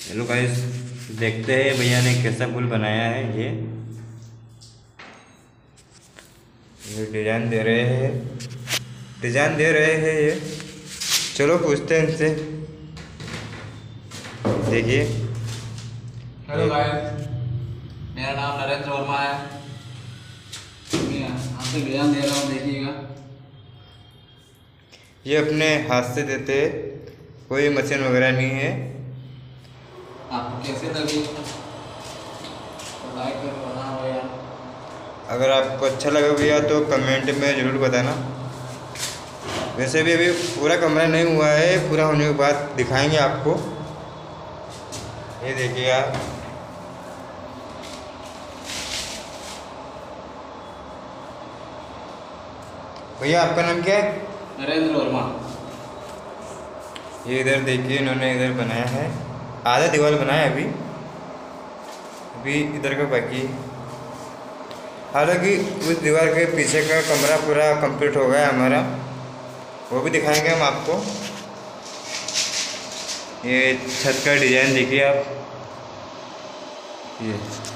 Hello guys, देखते हैं भैया ने कैसा पुल बनाया है। ये डिजाइन दे रहे हैं ये। चलो पूछते हैं इनसे। देखिए हेलो गाइस, मेरा नाम नरेंद्र वर्मा है। मैं आपसे ज्ञान दे रहा हूँ, देखिएगा। ये अपने हाथ से देते हैं, कोई मशीन वगैरह नहीं है। आपको कैसे लगी तो लाइक कर बनाओ यार। अगर आपको अच्छा लगा भैया तो कमेंट में ज़रूर बताना। वैसे भी अभी पूरा कमरा नहीं हुआ है, पूरा होने के बाद दिखाएंगे आपको। ये देखिए आप। भैया आपका नाम क्या है? नरेंद्र वर्मा। ये इधर देखिए, इन्होंने इधर बनाया है, आधा दीवार बनाया है अभी। अभी इधर का बाकी है। हालांकि उस दीवार के पीछे का कमरा पूरा कंप्लीट हो गया हमारा, वो भी दिखाएंगे हम आपको। ये छत का डिज़ाइन देखिए आप। ये